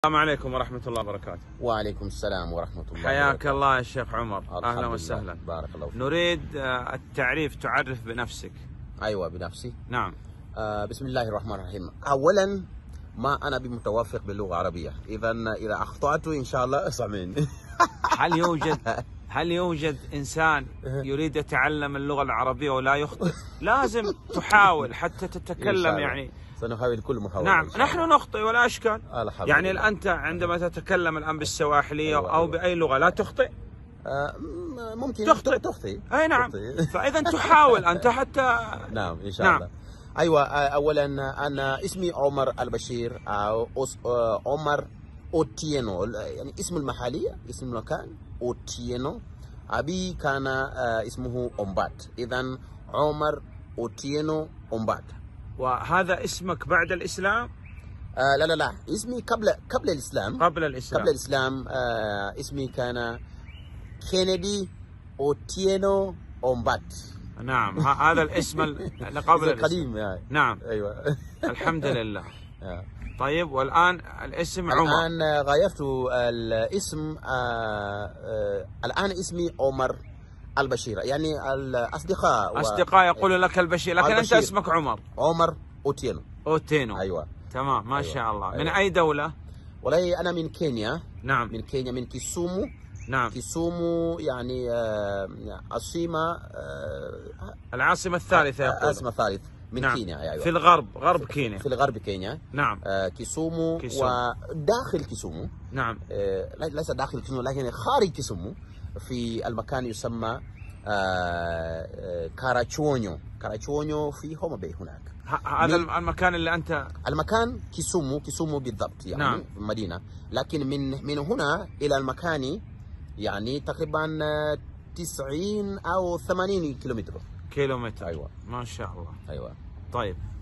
السلام عليكم ورحمة الله وبركاته. وعليكم السلام ورحمة الله وبركاته. حياك الله يا شيخ عمر، أهلا وسهلا. بارك الله فيك. نريد التعريف، تعرف بنفسك. أيوة بنفسي. نعم. بسم الله الرحمن الرحيم. أولا ما أنا بمتوافق باللغة العربية، إذا أخطأت إن شاء الله اسامحني. هل يوجد إنسان يريد يتعلم اللغة العربية ولا يخطئ؟ لازم تحاول حتى تتكلم يعني. سنحاول كل محاولة. نعم، نحن نخطئ ولا أشكال. يعني لله. أنت عندما تتكلم الآن بالسواحلية أيوة أو بأي لغة لا تخطئ؟ ممكن تخطئ. أي نعم. فإذا تحاول أنت حتى. نعم إن شاء الله. أيوة. أولا أنا اسمي عمر البشير أو عمر أوتينو، يعني اسم المحلية، اسم المكان أوتينو. أبي كان اسمه أمبات، إذن عمر أوتينو أمبات. وهذا اسمك بعد الإسلام؟ لا اسمي قبل الإسلام. قبل الإسلام اسمي كان كينيدي أوتينو أمبات. نعم، هذا الاسم قبل القديم يعني. نعم. أيوة. الحمد لله. طيب، والآن الاسم عمر. الآن غيرت الاسم. الآن اسمي عمر البشير، يعني الأصدقاء يقولوا لك البشير، لكن أنت اسمك عمر أوتينو. أيوة. تمام، ما شاء الله. أيوة. من أي دولة؟ والله أنا من كينيا. نعم. من كينيا، من كيسومو. نعم. كيسومو يعني عاصمة، العاصمة الثالثة يقول. العاصمة الثالث من نعم. كينيا. أيوة. في غرب كينيا. في الغرب كينيا. نعم. كيسومو. وداخل كيسومو. نعم. ليس داخل كيسومو لكن خارج كيسومو، في المكان يسمى كاراتشونيو في هوما باي هناك. هذا المكان اللي أنت. المكان كيسومو بالضبط يعني. نعم. مدينة، لكن من هنا إلى المكان يعني تقريبا 90 أو 80 كيلومتر. أيوة. ما شاء الله. أيوة. طيب.